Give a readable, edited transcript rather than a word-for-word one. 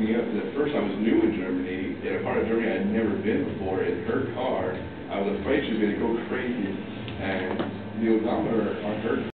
me up, because at first I was new in Germany, in a part of Germany I had never been before. In her car, I was afraid she was going to go crazy, and the odometer on her